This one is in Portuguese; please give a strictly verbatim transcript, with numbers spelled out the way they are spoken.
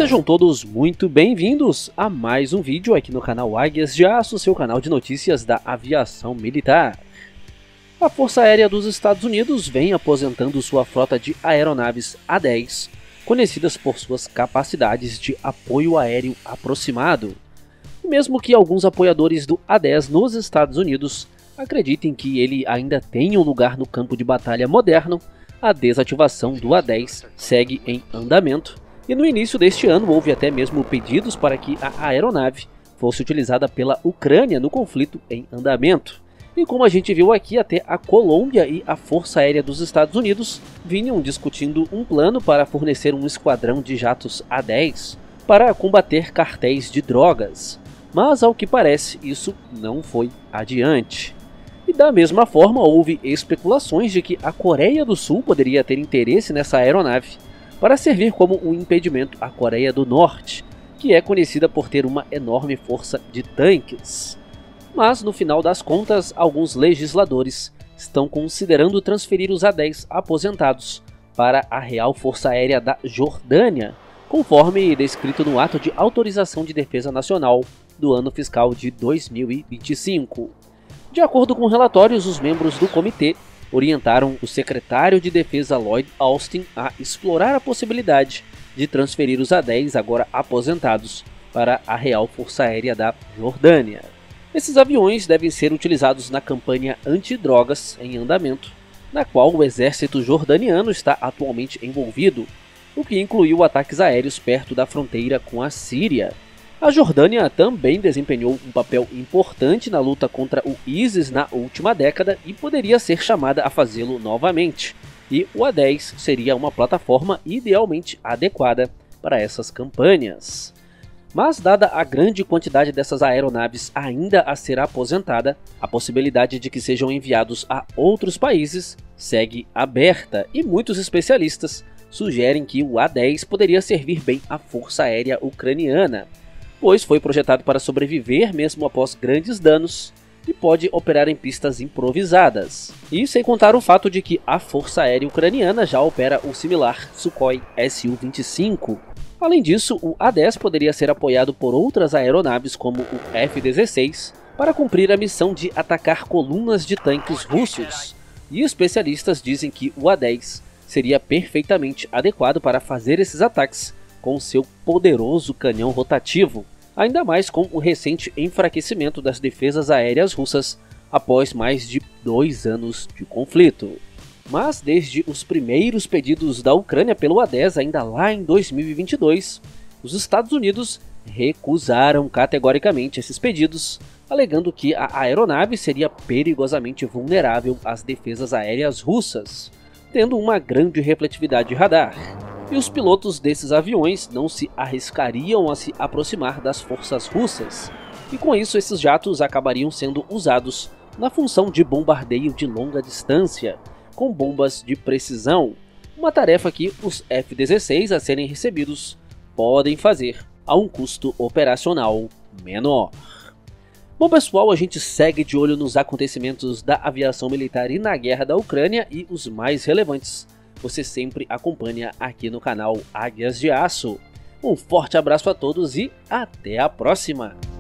Sejam todos muito bem-vindos a mais um vídeo aqui no canal Águias de Aço, seu canal de notícias da aviação militar. A Força Aérea dos Estados Unidos vem aposentando sua frota de aeronaves A dez, conhecidas por suas capacidades de apoio aéreo aproximado. E mesmo que alguns apoiadores do A dez nos Estados Unidos acreditem que ele ainda tem um lugar no campo de batalha moderno, a desativação do A dez segue em andamento. E no início deste ano houve até mesmo pedidos para que a aeronave fosse utilizada pela Ucrânia no conflito em andamento. E como a gente viu aqui, até a Colômbia e a Força Aérea dos Estados Unidos vinham discutindo um plano para fornecer um esquadrão de jatos A dez para combater cartéis de drogas. Mas ao que parece isso não foi adiante. E da mesma forma houve especulações de que a Coreia do Sul poderia ter interesse nessa aeronave para servir como um impedimento à Coreia do Norte, que é conhecida por ter uma enorme força de tanques. Mas no final das contas, alguns legisladores estão considerando transferir os A dez aposentados para a Real Força Aérea da Jordânia, conforme descrito no Ato de Autorização de Defesa Nacional do ano fiscal de dois mil e vinte e cinco. De acordo com relatórios, os membros do comitê orientaram o secretário de Defesa Lloyd Austin a explorar a possibilidade de transferir os A dez agora aposentados para a Real Força Aérea da Jordânia. Esses aviões devem ser utilizados na campanha antidrogas em andamento, na qual o exército jordaniano está atualmente envolvido, o que incluiu ataques aéreos perto da fronteira com a Síria. A Jordânia também desempenhou um papel importante na luta contra o ISIS na última década e poderia ser chamada a fazê-lo novamente, e o A dez seria uma plataforma idealmente adequada para essas campanhas. Mas dada a grande quantidade dessas aeronaves ainda a ser aposentada, a possibilidade de que sejam enviados a outros países segue aberta, e muitos especialistas sugerem que o A dez poderia servir bem à Força Aérea Ucraniana, pois foi projetado para sobreviver mesmo após grandes danos e pode operar em pistas improvisadas. E sem contar o fato de que a Força Aérea Ucraniana já opera o similar Sukhoi S U vinte e cinco. Além disso, o A dez poderia ser apoiado por outras aeronaves como o F dezesseis para cumprir a missão de atacar colunas de tanques russos. E especialistas dizem que o A dez seria perfeitamente adequado para fazer esses ataques com seu poderoso canhão rotativo, ainda mais com o recente enfraquecimento das defesas aéreas russas após mais de dois anos de conflito. Mas desde os primeiros pedidos da Ucrânia pelo A dez, ainda lá em dois mil e vinte e dois, os Estados Unidos recusaram categoricamente esses pedidos, alegando que a aeronave seria perigosamente vulnerável às defesas aéreas russas, tendo uma grande refletividade radar. E os pilotos desses aviões não se arriscariam a se aproximar das forças russas, e com isso esses jatos acabariam sendo usados na função de bombardeio de longa distância, com bombas de precisão, uma tarefa que os F dezesseis a serem recebidos podem fazer a um custo operacional menor. Bom pessoal, a gente segue de olho nos acontecimentos da aviação militar e na guerra da Ucrânia, e os mais relevantes você sempre acompanha aqui no canal Águias de Aço. Um forte abraço a todos e até a próxima!